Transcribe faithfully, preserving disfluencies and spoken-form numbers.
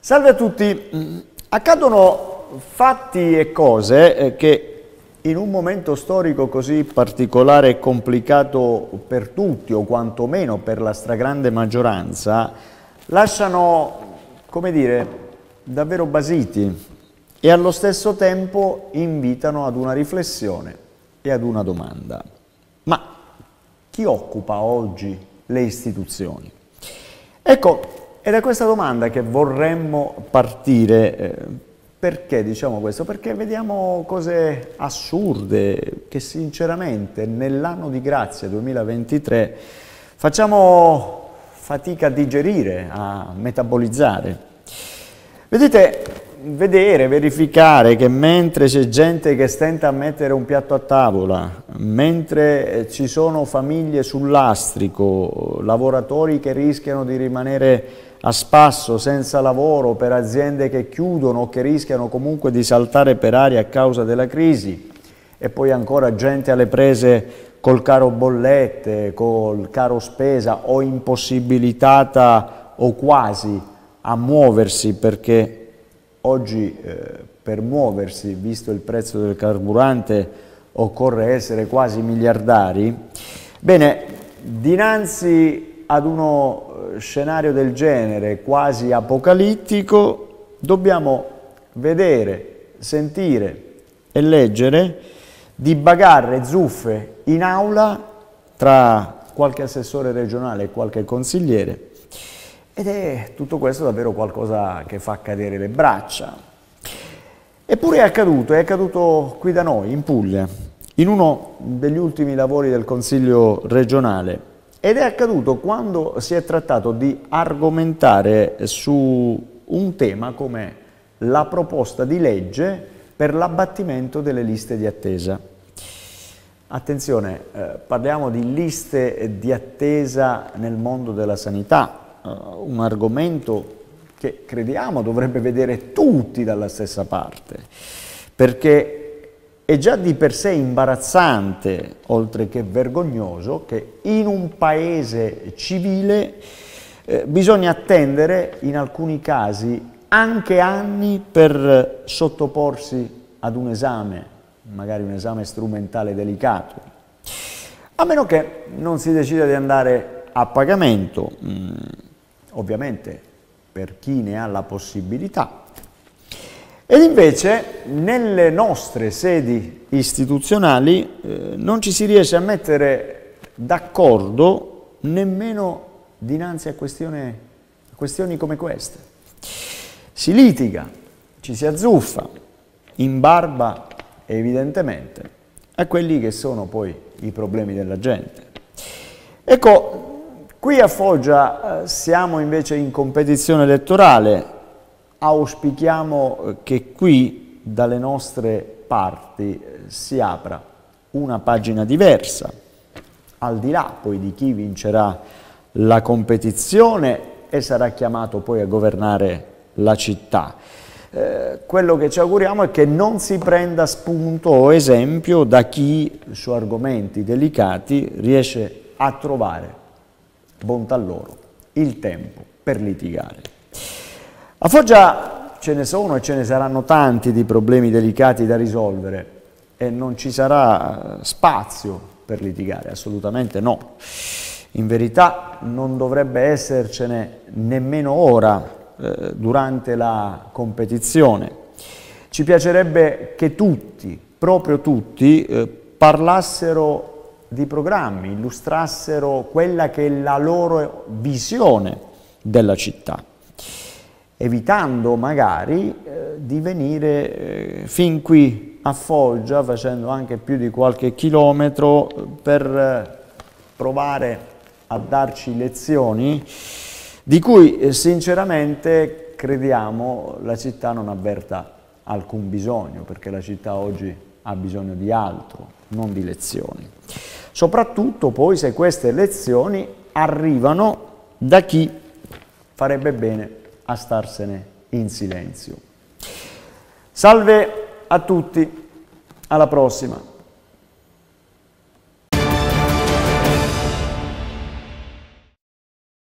Salve a tutti. Accadono fatti e cose che in un momento storico così particolare e complicato per tutti, o quantomeno per la stragrande maggioranza, lasciano, come dire, davvero basiti e allo stesso tempo invitano ad una riflessione e ad una domanda. Ma chi occupa oggi le istituzioni? Ecco, è da questa domanda che vorremmo partire. Eh, perché diciamo questo? Perché vediamo cose assurde che sinceramente nell'anno di grazia duemilaventitré facciamo fatica a digerire, a metabolizzare. Vedete, vedere, verificare che mentre c'è gente che stenta a mettere un piatto a tavola, mentre ci sono famiglie sul lastrico, lavoratori che rischiano di rimanere a spasso, senza lavoro, per aziende che chiudono o che rischiano comunque di saltare per aria a causa della crisi, e poi ancora gente alle prese col caro bollette, col caro spesa o impossibilitata o quasi a muoversi, perché oggi eh, per muoversi, visto il prezzo del carburante, occorre essere quasi miliardari. Bene, dinanzi ad uno scenario del genere, quasi apocalittico, dobbiamo vedere, sentire e leggere di bagarre zuffe in aula tra qualche assessore regionale e qualche consigliere, ed è tutto questo davvero qualcosa che fa cadere le braccia. Eppure è accaduto, è accaduto qui da noi, in Puglia, in uno degli ultimi lavori del Consiglio regionale. Ed è accaduto quando si è trattato di argomentare su un tema come la proposta di legge per l'abbattimento delle liste di attesa. Attenzione, eh, parliamo di liste di attesa nel mondo della sanità, eh, un argomento che crediamo dovrebbe vedere tutti dalla stessa parte, perché è già di per sé imbarazzante, oltre che vergognoso, che in un paese civile eh, bisogna attendere in alcuni casi anche anni per sottoporsi ad un esame, magari un esame strumentale delicato, a meno che non si decida di andare a pagamento, mh, ovviamente per chi ne ha la possibilità. Ed invece nelle nostre sedi istituzionali eh, non ci si riesce a mettere d'accordo nemmeno dinanzi a, questione, a questioni come queste. Si litiga, ci si azzuffa, in barba evidentemente a quelli che sono poi i problemi della gente. Ecco, qui a Foggia eh, siamo invece in competizione elettorale. Auspichiamo che qui, dalle nostre parti, si apra una pagina diversa, al di là poi di chi vincerà la competizione e sarà chiamato poi a governare la città. Eh, quello che ci auguriamo è che non si prenda spunto o esempio da chi su argomenti delicati riesce a trovare, bontà loro, il tempo per litigare. A Foggia ce ne sono e ce ne saranno tanti di problemi delicati da risolvere e non ci sarà spazio per litigare, assolutamente no. In verità non dovrebbe essercene nemmeno ora eh, durante la competizione. Ci piacerebbe che tutti, proprio tutti, eh, parlassero di programmi, illustrassero quella che è la loro visione della città, evitando magari eh, di venire eh, fin qui a Foggia, facendo anche più di qualche chilometro, per eh, provare a darci lezioni di cui eh, sinceramente crediamo la città non avverta alcun bisogno, perché la città oggi ha bisogno di altro, non di lezioni. Soprattutto poi se queste lezioni arrivano da chi farebbe bene a starsene in silenzio. Salve a tutti, alla prossima.